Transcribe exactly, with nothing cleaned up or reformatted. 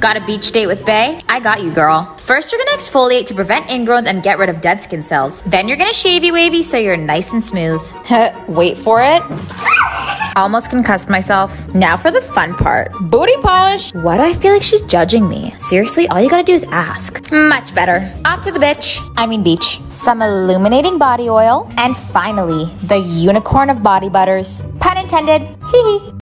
Got a beach date with Bae? I got you, girl. First, you're gonna exfoliate to prevent ingrowns and get rid of dead skin cells. Then you're gonna shavey wavy so you're nice and smooth. Wait for it. Almost concussed myself. Now for the fun part. Booty polish. Why do I feel like she's judging me? Seriously, all you gotta do is ask. Much better. Off to the bitch. I mean beach. Some illuminating body oil. And finally, the unicorn of body butters. Pun intended. Hee hee.